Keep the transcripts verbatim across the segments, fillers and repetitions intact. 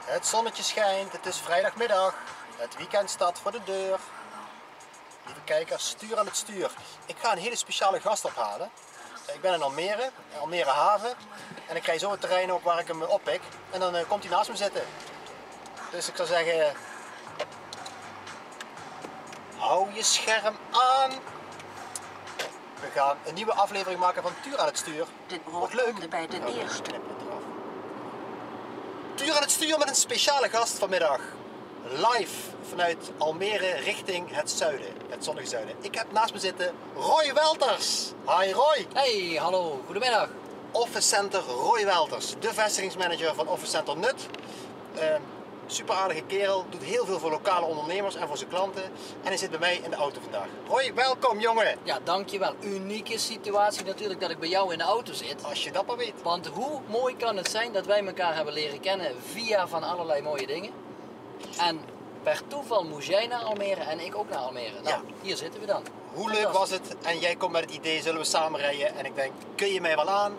Het zonnetje schijnt, het is vrijdagmiddag, het weekend staat voor de deur. Lieve kijkers, stuur aan het stuur. Ik ga een hele speciale gast ophalen. Ik ben in Almere, Almere Haven. En ik krijg zo het terrein op waar ik hem oppik. En dan uh, komt hij naast me zitten. Dus ik zou zeggen, hou je scherm aan. We gaan een nieuwe aflevering maken van Tuur aan het stuur. Dit Wordt wordt leuk. bij de eerste. Tuur aan het stuur met een speciale gast vanmiddag. Live vanuit Almere richting het zuiden, het zonnige zuiden. Ik heb naast me zitten Roy Welters. Hi Roy. Hey, hallo, goedemiddag. Office Center Roy Welters, de vestigingsmanager van Office Center Nut. Uh, super aardige kerel, doet heel veel voor lokale ondernemers en voor zijn klanten. En hij zit bij mij in de auto vandaag. Roy, welkom jongen. Ja, dankjewel. Unieke situatie natuurlijk dat ik bij jou in de auto zit. Als je dat maar weet. Want hoe mooi kan het zijn dat wij elkaar hebben leren kennen via van allerlei mooie dingen. En per toeval moest jij naar Almere en ik ook naar Almere. Nou, Ja. hier zitten we dan. Hoe leuk was het? En jij komt met het idee, zullen we samen rijden? En ik denk, kun je mij wel aan?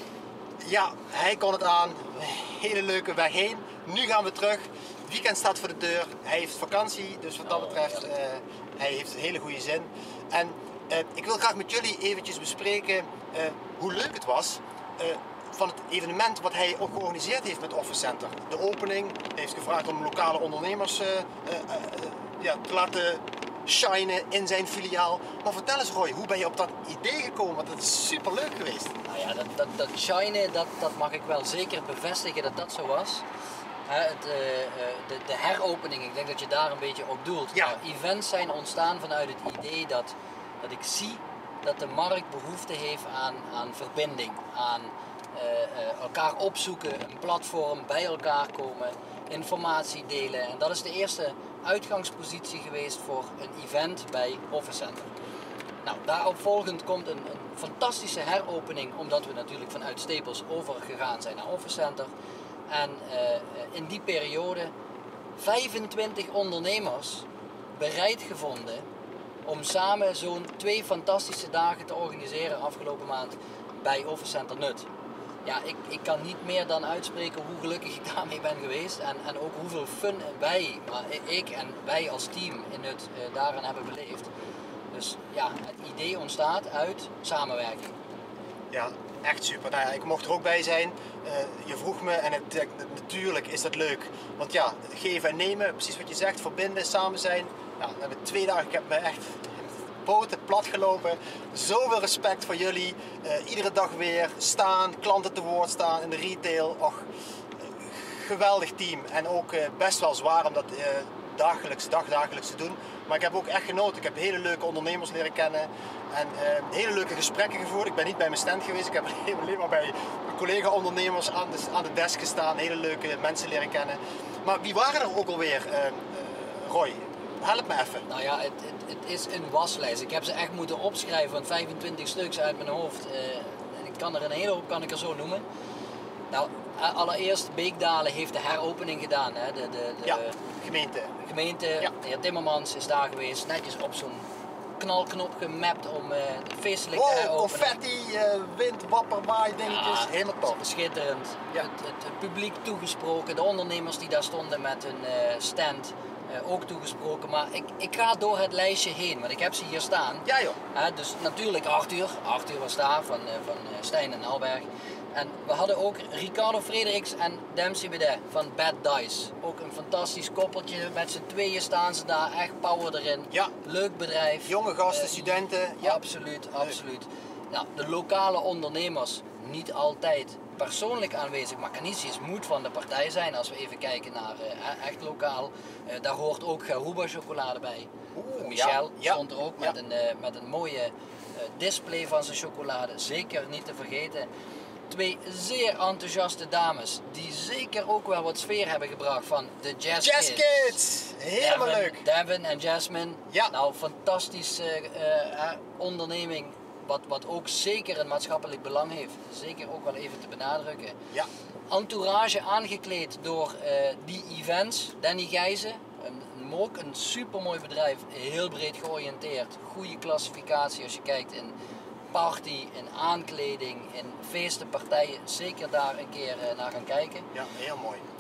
Ja, hij kon het aan. Hele leuke weg heen. Nu gaan we terug. Het weekend staat voor de deur. Hij heeft vakantie, dus wat dat betreft, uh, hij heeft een hele goede zin. En uh, ik wil graag met jullie eventjes bespreken uh, hoe leuk het was uh, van het evenement wat hij ook georganiseerd heeft met Office Center. De opening, hij heeft gevraagd om lokale ondernemers uh, uh, uh, ja, te laten shinen in zijn filiaal. Maar vertel eens Roy, hoe ben je op dat idee gekomen? Want dat is super leuk geweest. Nou ja, dat, dat, dat shinen, dat, dat mag ik wel zeker bevestigen dat dat zo was. He, het, uh, de, de heropening, ik denk dat je daar een beetje op doelt. Ja. Nou, events zijn ontstaan vanuit het idee dat, dat ik zie dat de markt behoefte heeft aan, aan verbinding, aan uh, uh, elkaar opzoeken, een platform, bij elkaar komen, informatie delen. En dat is de eerste uitgangspositie geweest voor een event bij Office Center. Nou, daarop volgend komt een, een fantastische heropening, omdat we natuurlijk vanuit Staples overgegaan zijn naar Office Center. En uh, in die periode vijfentwintig ondernemers bereid gevonden om samen zo'n twee fantastische dagen te organiseren afgelopen maand bij Office Center Nut. Ja, ik, ik kan niet meer dan uitspreken hoe gelukkig ik daarmee ben geweest en, en ook hoeveel fun wij, maar ik en wij als team in Nut uh, daaraan hebben beleefd. Dus ja, het idee ontstaat uit samenwerking. Ja, echt super. Nou ja, ik mocht er ook bij zijn. Uh, je vroeg me en het, het, natuurlijk is dat leuk. Want ja, geven en nemen, precies wat je zegt, verbinden, samen zijn. Nou, we hebben twee dagen, ik heb me echt poten plat gelopen. Zoveel respect voor jullie. Uh, iedere dag weer staan, klanten te woord staan in de retail. Och, uh, geweldig team. En ook uh, best wel zwaar om dat uh, dagelijks, dagdagelijks te doen. Maar ik heb ook echt genoten. Ik heb hele leuke ondernemers leren kennen. En uh, hele leuke gesprekken gevoerd. Ik ben niet bij mijn stand geweest. Ik heb alleen maar bij collega-ondernemers aan de, aan de desk gestaan. Hele leuke mensen leren kennen. Maar wie waren er ook alweer, uh, uh, Roy? Help me even. Nou ja, het, het, het is een waslijst. Ik heb ze echt moeten opschrijven, van vijfentwintig stuks uit mijn hoofd. Uh, ik kan er een hele hoop, kan ik er zo noemen. Nou, allereerst Beekdalen heeft de heropening gedaan. Hè? De, de, de ja, gemeente. gemeente, Ja. de heer Timmermans is daar geweest, netjes op zo'n knalknop gemapt om uh, feestelijk te Oh, heropenen. confetti, uh, wind, wapper, waai dingetjes. Ja, helemaal top. Schitterend. Ja. Het, het, het publiek toegesproken, de ondernemers die daar stonden met hun uh, stand uh, ook toegesproken. Maar ik, ik ga door het lijstje heen, want ik heb ze hier staan. Ja joh. Uh, dus natuurlijk Arthur, Arthur was daar van, uh, van uh, Stijn en Alberg. En we hadden ook Ricardo Frederiks en Dempsey Bedet van Bad Dice. Ook een fantastisch koppeltje, met z'n tweeën staan ze daar, echt power erin. Ja. Leuk bedrijf. Jonge gasten, Uh, studenten. Ja. Absoluut, absoluut. Nou, de lokale ondernemers, niet altijd persoonlijk aanwezig, maar kan niet eens moed van de partij zijn als we even kijken naar uh, echt lokaal. Uh, daar hoort ook Garuba chocolade bij. Oeh, Michel ja, ja, stond er ook ja. met, een, uh, met een mooie uh, display van zijn chocolade, zeker niet te vergeten. Twee zeer enthousiaste dames die zeker ook wel wat sfeer hebben gebracht van de Jazz, Jazz Kids. Kids! Helemaal Devin, leuk! Devin en Jasmine. Ja. Nou, fantastische uh, uh, onderneming. Wat, wat ook zeker een maatschappelijk belang heeft. Zeker ook wel even te benadrukken. Ja. Entourage aangekleed door uh, die events. Danny Gijzen. Een, een, ook een supermooi bedrijf. Heel breed georiënteerd. Goede klassificatie als je kijkt in party, in aankleding, in feesten, partijen. Zeker daar een keer uh, naar gaan kijken. Ja, heel mooi.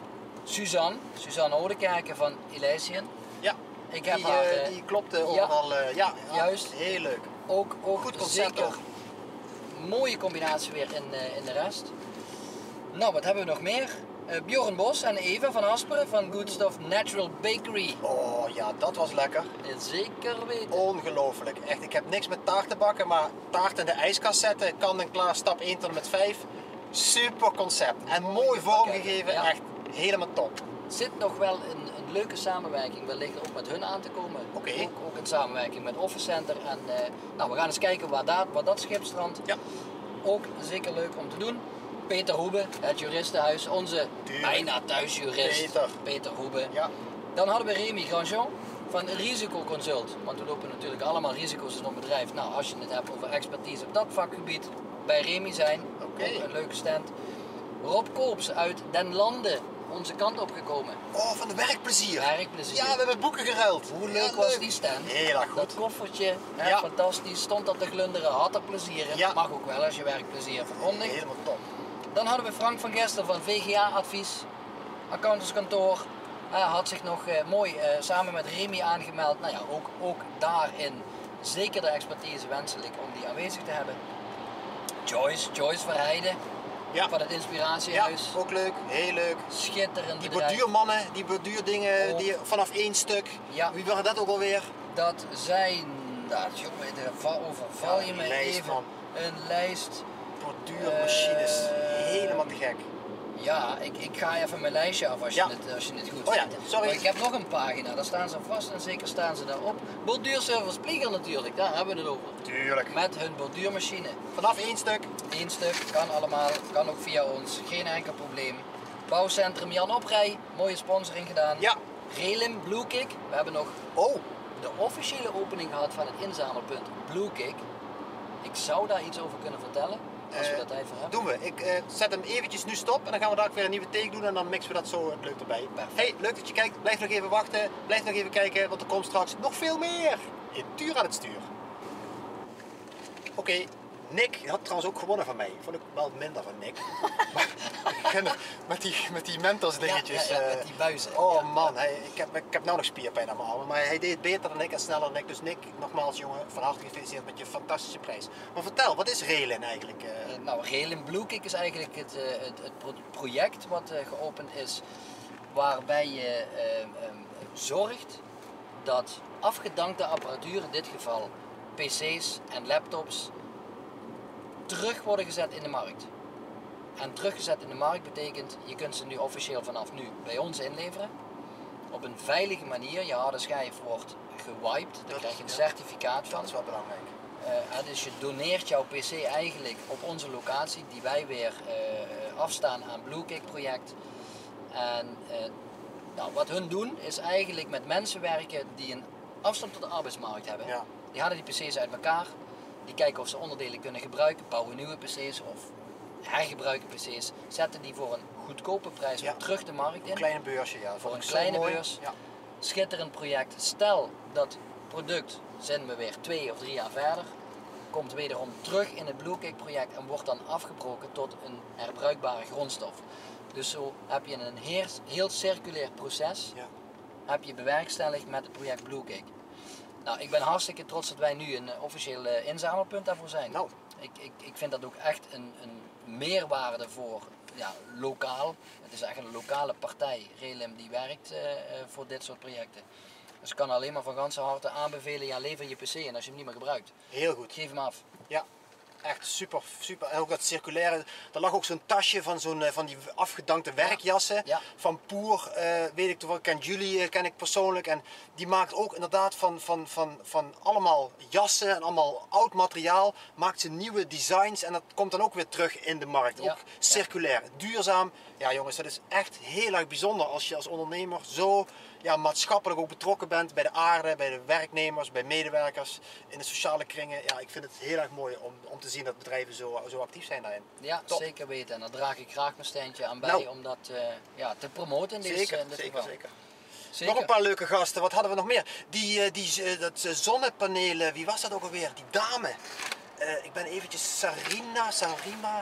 Suzanne, Suzanne Oudekerke van Elysian. Ja, Ik heb die, haar, uh, uh, die klopte overal. Ja, uh, ja, juist. Heel leuk. Ook, ook goed concept zeker. ook. Mooie combinatie weer in, uh, in de rest. Nou, wat hebben we nog meer? Uh, Bjorn Bos en Eva van Asperen van Good Stuff Natural Bakery. Oh ja, dat was lekker. Zeker weten. Ongelooflijk. Echt, ik heb niks met taart te bakken, maar taart in de ijskast zetten, kan en klaar, stap één tot en met vijf. Super concept. En mooi, mooi vormgegeven, ja. Echt helemaal top. Zit nog wel een, een leuke samenwerking wellicht ook met hun aan te komen. Oké. Okay. Ook, ook in samenwerking met Office Center. En uh, nou, we gaan eens kijken waar dat, waar dat schip strandt. Ja. Ook zeker leuk om te doen. Peter Hoebe, het juristenhuis, onze Tuurlijk. bijna thuisjurist. Peter. Peter Hoebe. Ja. Dan hadden we Remy Grandjean van Risicoconsult. Want we lopen natuurlijk allemaal risico's in ons bedrijf. Nou, als je het hebt over expertise op dat vakgebied, bij Remy zijn. Okay. Ook een leuke stand. Rob Koops uit Den Landen, onze kant opgekomen. Oh, van de werkplezier. Werkplezier. Ja, we hebben boeken geruild. Hoe leuk ja, was leuk. die stand? Heel erg goed. Dat koffertje, hè, ja. fantastisch. Stond er te glunderen, had er plezier in. Ja. Mag ook wel als je werkplezier verkondigt. Helemaal top. Dan hadden we Frank van Gestel van V G A-advies, accountantskantoor. Hij had zich nog uh, mooi uh, samen met Remy aangemeld. Nou ja, ook, ook daarin zeker de expertise wenselijk om die aanwezig te hebben. Joyce, Joyce Verheijden ja. van het Inspiratiehuis. Ja, ook leuk, heel leuk. Schitterend Die bedrijf. borduurmannen, die borduurdingen ook. die vanaf één stuk. Ja. Wie waren dat ook alweer? Dat zijn, dat jongen, overval je ja, me lijst, even. Man. Een lijst. Borduurmachines, uh, helemaal te gek. Ja, ik, ik ga even mijn lijstje af als je, ja. het, als je het goed oh, vindt. Ja, sorry. Maar ik heb nog een pagina, daar staan ze vast en zeker staan ze daarop. Borduurservice Plieger natuurlijk, daar hebben we het over. Tuurlijk. Met hun borduurmachine. Vanaf één stuk. Eén stuk, kan allemaal, kan ook via ons, geen enkel probleem. Bouwcentrum Jan Oprij, mooie sponsoring gedaan. Ja. Relim Blue Kick, we hebben nog oh. de officiële opening gehad van het inzamelpunt Blue Kick. Ik zou daar iets over kunnen vertellen. Als we uh, dat tijd voor hebben. Doen we. Ik uh, zet hem eventjes nu stop en dan gaan we daar weer een nieuwe take doen en dan mixen we dat zo leuk erbij. Perfect. Hey, leuk dat je kijkt. Blijf nog even wachten. Blijf nog even kijken, want er komt straks nog veel meer. In Tuur aan het stuur. Oké, okay. Nick had trouwens ook gewonnen van mij. Vond ik wel minder van Nick. met die, met die Mentos dingetjes. Ja, ja, ja, met die buizen. Oh ja. man, hij, ik, heb, ik heb nou nog spierpijn aan mijn armen. Maar hij deed het beter dan ik en sneller dan ik. Dus Nick, nogmaals jongen, van harte gefeliciteerd met je fantastische prijs. Maar vertel, wat is Relin eigenlijk? Uh... Uh, nou, Relin Blue Kick is eigenlijk het, uh, het, het project wat uh, geopend is. Waarbij je uh, um, zorgt dat afgedankte apparatuur, in dit geval P C's en laptops, terug worden gezet in de markt. En teruggezet in de markt betekent, je kunt ze nu officieel vanaf nu bij ons inleveren. Op een veilige manier, je harde schijf wordt gewiped, daar dat, krijg je een ja. certificaat van. Dat is wel belangrijk. Uh, dus je doneert jouw P C eigenlijk op onze locatie, die wij weer uh, afstaan aan Blue Kick project. En uh, nou, wat hun doen is eigenlijk met mensen werken die een afstand tot de arbeidsmarkt hebben. Ja. Die halen die P C's uit elkaar, die kijken of ze onderdelen kunnen gebruiken, bouwen nieuwe P C's of hergebruiken P C's, zetten die voor een goedkope prijs ja. terug de markt in. Een kleine beursje, ja. Voor een kleine mooi. beurs. Ja. Schitterend project. Stel dat product, zijn we weer twee of drie jaar verder, komt wederom terug in het Blue Kick project en wordt dan afgebroken tot een herbruikbare grondstof. Dus zo heb je een heel, heel circulair proces, ja. heb je bewerkstelligd met het project Blue Kick. Nou, ik ben hartstikke trots dat wij nu een officieel inzamelpunt daarvoor zijn. Nou. Ik, ik, ik vind dat ook echt een, een meerwaarde voor ja, lokaal. Het is echt een lokale partij, Relim, die werkt uh, voor dit soort projecten. Dus ik kan alleen maar van ganse harte aanbevelen, ja, lever je P C in als je hem niet meer gebruikt. Heel goed. Geef hem af. Ja, echt super, super. En ook dat circulaire, er lag ook zo'n tasje van, zo'n, van die afgedankte werkjassen. Ja. Ja. Van Poer, uh, weet ik toch, ken jullie, uh, ken ik persoonlijk. En die maakt ook inderdaad van, van, van, van allemaal jassen en allemaal oud materiaal, maakt ze nieuwe designs en dat komt dan ook weer terug in de markt. Ja. Ook circulair, ja. duurzaam. Ja jongens, dat is echt heel erg bijzonder als je als ondernemer zo ja, maatschappelijk ook betrokken bent bij de aarde, bij de werknemers, bij medewerkers, in de sociale kringen. Ja, ik vind het heel erg mooi om, om te zien dat bedrijven zo, zo actief zijn daarin. Ja, Top. Zeker weten. En daar draag ik graag mijn steentje aan bij nou. om dat uh, ja, te promoten in deze zeker, in dit zeker, geval. Zeker. Zeker. Nog een paar leuke gasten. Wat hadden we nog meer? Die, die dat zonnepanelen, wie was dat ook alweer? Die dame. Uh, ik ben eventjes Sarina, Sarima.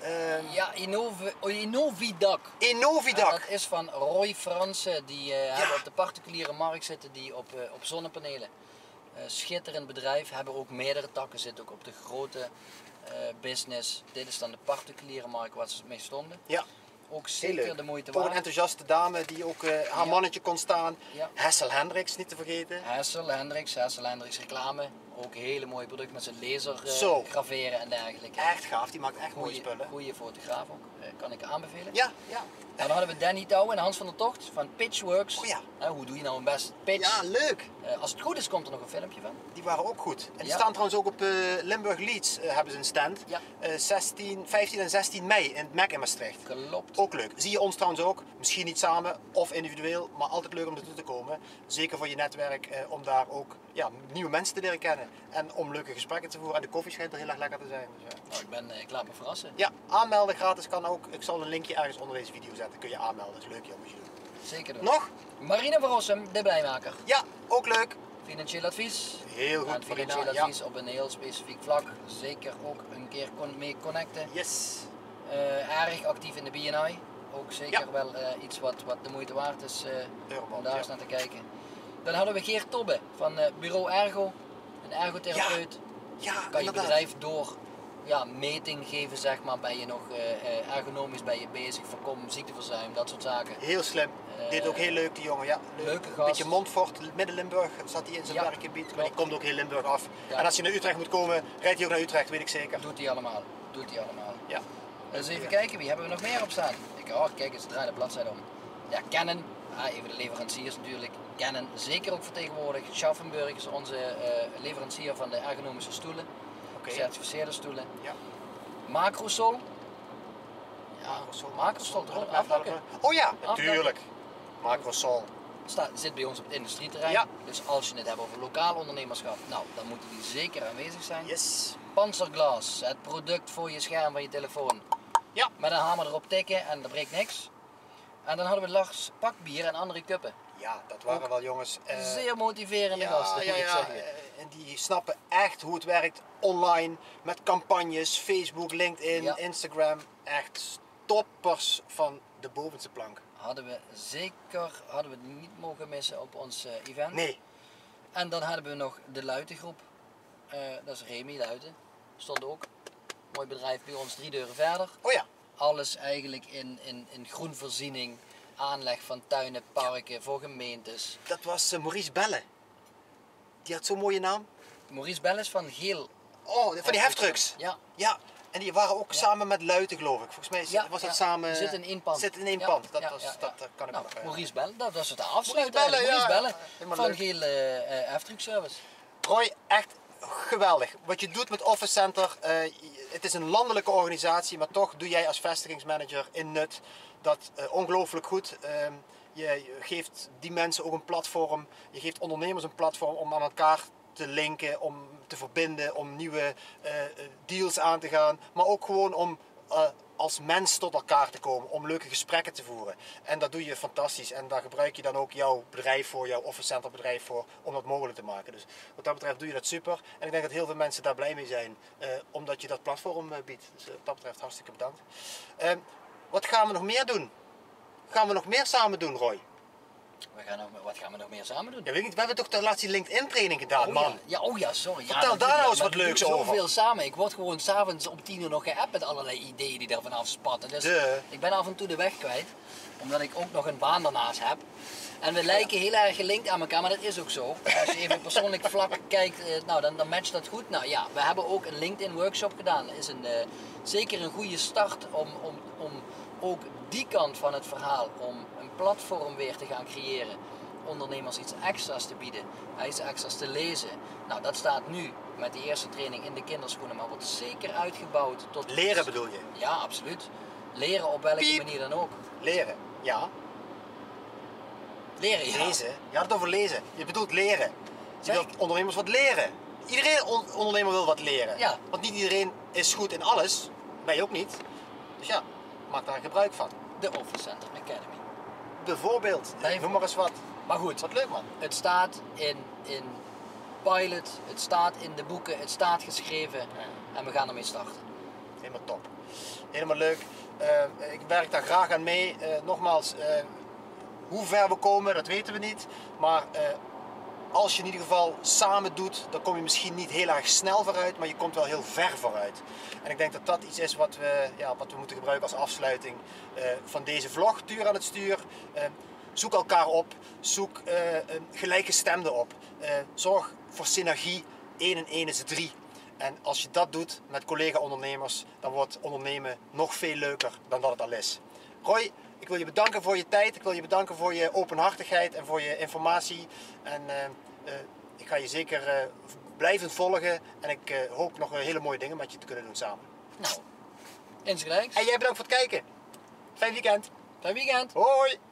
Ehm, Ja, Innov- Innovidac. Innovidac. En dat is van Roy Fransen. Die eh, hebben op de particuliere markt zitten, die op, eh, op zonnepanelen. Eh, schitterend bedrijf, hebben ook meerdere takken, zitten ook op de grote eh, business. Dit is dan de particuliere markt waar ze mee stonden. Ja. Ook Heel zeker leuk. de moeite Voor een waard. enthousiaste dame die ook eh, haar Ja. mannetje kon staan. Ja. Hessel Hendricks, niet te vergeten. Hessel Hendricks, Hessel Hendricks reclame. Ook een hele mooie product met zijn laser eh, Zo. graveren en dergelijke. Echt gaaf, die maakt echt mooie Goeie, spullen. goeie fotograaf ook, eh, kan ik aanbevelen. Ja, ja. En dan hadden we Danny Touw en Hans van der Tocht van Pitchworks. Oh ja. Eh, hoe doe je nou een best pitch? Ja, leuk. Eh, als het goed is, komt er nog een filmpje van. Die waren ook goed. En die Ja. staan trouwens ook op eh, Limburg Leeds, eh, hebben ze een stand. Ja. Eh, zestien, vijftien en zestien mei in het Mac in Maastricht. Klopt. Ook leuk. Zie je ons trouwens ook, misschien niet samen of individueel, maar altijd leuk om naartoe te komen. Zeker voor je netwerk, eh, om daar ook ja, nieuwe mensen te leren kennen. En om leuke gesprekken te voeren. En de koffie schijnt er heel erg lekker te zijn. Dus, ja. Nou, ik, ben, eh, ik laat me verrassen. Ja, aanmelden gratis kan ook. Ik zal een linkje ergens onder deze video zetten. Kun je aanmelden. Dat is leuk, joh, moet je doen. Zeker doen. Nog? Marina van Rossum, de blijmaker. Ja, ook leuk. Financieel advies. Heel goed, En financieel Marina, ja. advies op een heel specifiek vlak. Zeker ook een keer con- mee connecten. Yes. Eh, erg actief in de B en I. Ook zeker Ja. wel eh, iets wat, wat de moeite waard is eh, Eurobond, om daar ja. eens naar te kijken. Dan hadden we Geert Tobbe van eh, Bureau Ergo. Een ergotherapeut. Ja, Kan je inderdaad. bedrijf door ja, meting geven, zeg maar. Ben je nog eh, eh, ergonomisch ben je bezig, voorkom ziekteverzuim, dat soort zaken. Heel slim. Eh, Deed ook heel leuk, die jongen. Ja, leuk. leuke Een gast. beetje Montfort, Midden-Limburg zat hij in zijn Ja, werkgebied. Maar die klopt. komt ook heel Limburg af. Ja. En als je naar Utrecht moet komen, rijdt hij ook naar Utrecht, weet ik zeker. Doet hij allemaal. Doet hij allemaal. Ja. Dus even Ja. kijken, wie hebben we nog meer op staan? Ik, oh, kijk eens, draai de bladzijde om. Ja, Canon. Ah, even de leveranciers natuurlijk. Canon, zeker ook vertegenwoordigd. Schaffenburg is onze eh, leverancier van de ergonomische stoelen. Oké. Certificeerde stoelen. Ja. Macrosol. Ja, Macrosol. Macrosol, erop afdrukken. Oh ja, Afdrukken. natuurlijk. Macrosol. Staat, zit bij ons op het industrieterrein. Ja. Dus als je het hebt over lokaal ondernemerschap, nou, dan moeten die zeker aanwezig zijn. Yes. Panzerglas, het product voor je scherm van je telefoon. Ja. Met een hamer erop tikken en er breekt niks. En dan hadden we Lars pakbier en andere kuppen. Ja, dat waren Ook wel jongens. eh, Zeer motiverende ja, gasten, ja, moet ik ja. zeggen. eh, En die snappen echt hoe het werkt online. Met campagnes, Facebook, LinkedIn, Ja. Instagram. Echt toppers van de bovenste plank. Hadden we zeker hadden we niet mogen missen op ons eh, event. Nee. En dan hadden we nog de Luitengroep. Eh, dat is Remy Luiten. Stond ook. Mooi bedrijf bij ons, drie deuren verder. Oh ja. Alles eigenlijk in, in, in groenvoorziening, aanleg van tuinen, parken voor gemeentes. Dat was eh, Maurice Belle. Die had zo'n mooie naam. Maurice Belles van Geel. Oh, van die heftrucks. Ja, Ja. En die waren ook Ja. samen met Luiten, geloof ik. Volgens mij ja, was dat ja. samen. Zit in één pand. Zit in één Ja, pand. Dat, ja, was, ja, ja. dat eh, kan ik Nou, me nog Maurice Belle, dat was het afsluiten. Maurice Belle, eigenlijk. ja, Maurice ja. Belle Helemaal van leuk. Geel eh eh, F-Truck Service. Roy, echt geweldig. Wat je doet met Office Center, eh, het is een landelijke organisatie, maar toch doe jij als vestigingsmanager in Nut dat eh, ongelooflijk goed. Ehm, je, je geeft die mensen ook een platform, je geeft ondernemers een platform om aan elkaar te linken, om te verbinden, om nieuwe eh, deals aan te gaan, maar ook gewoon om eh, als mens tot elkaar te komen, om leuke gesprekken te voeren. En dat doe je fantastisch en daar gebruik je dan ook jouw bedrijf voor, jouw Office Center bedrijf voor, om dat mogelijk te maken. Dus wat dat betreft doe je dat super. En ik denk dat heel veel mensen daar blij mee zijn, eh, omdat je dat platform eh, biedt. Dus eh, wat dat betreft hartstikke bedankt. Ehm, wat gaan we nog meer doen? Gaan we nog meer samen doen, Roy? We gaan nog, wat gaan we nog meer samen doen? Ja, weet ik niet, we hebben toch de laatste LinkedIn training gedaan, Oh, man. Ja. ja, oh ja, sorry. Vertel ja, daar ja, nou eens maar wat we leuks doen over. Zoveel samen. Ik word gewoon s'avonds om tien uur nog geappt met allerlei ideeën die er vanaf spatten. Dus De. ik ben af en toe de weg kwijt. Omdat ik ook nog een baan daarnaast heb. En we lijken heel erg gelinkt aan elkaar, maar dat is ook zo. Als je even op persoonlijk vlak kijkt, eh, nou, dan, dan matcht dat goed. Nou ja, we hebben ook een LinkedIn workshop gedaan. Dat is een, eh, zeker een goede start om, om, om ook die kant van het verhaal, om een platform weer te gaan creëren. Ondernemers iets extra's te bieden, eh, iets extra's te lezen. Nou, dat staat nu met die eerste training in de kinderschoenen, maar wordt zeker uitgebouwd tot... Leren bedoel je? Ja, absoluut. Leren op welke Piep. manier dan ook. Leren, ja. Leren, ja. Lezen? Je had het over lezen. Je bedoelt leren. Je Zeg wilt ondernemers wat leren. Iedereen on- ondernemer wil wat leren. Ja. Want niet iedereen is goed in alles. Ben je ook niet. Dus ja, maak daar gebruik van. De Office Center Academy. Bijvoorbeeld, Nee, noem maar eens wat. Maar goed, Wat leuk, man. het staat in, in pilot, het staat in de boeken, het staat geschreven en we gaan ermee starten. Helemaal top. Helemaal leuk. Uh, ik werk daar graag aan mee. Uh, nogmaals, uh, hoe ver we komen, dat weten we niet. Maar uh, als je in ieder geval samen doet, dan kom je misschien niet heel erg snel vooruit, maar je komt wel heel ver vooruit. En ik denk dat dat iets is wat we, ja, wat we moeten gebruiken als afsluiting uh, van deze vlog, Tuur aan het Stuur. Uh, zoek elkaar op, zoek uh, een gelijkgestemde op. Uh, zorg voor synergie, één en één is drie. En als je dat doet met collega-ondernemers, dan wordt ondernemen nog veel leuker dan dat het al is. Roy, ik wil je bedanken voor je tijd, ik wil je bedanken voor je openhartigheid en voor je informatie. En uh, uh, ik ga je zeker uh, blijven volgen en ik uh, hoop nog hele mooie dingen met je te kunnen doen samen. Nou, insgelijks. En jij bedankt voor het kijken. Fijn weekend. Fijn weekend. Hoi.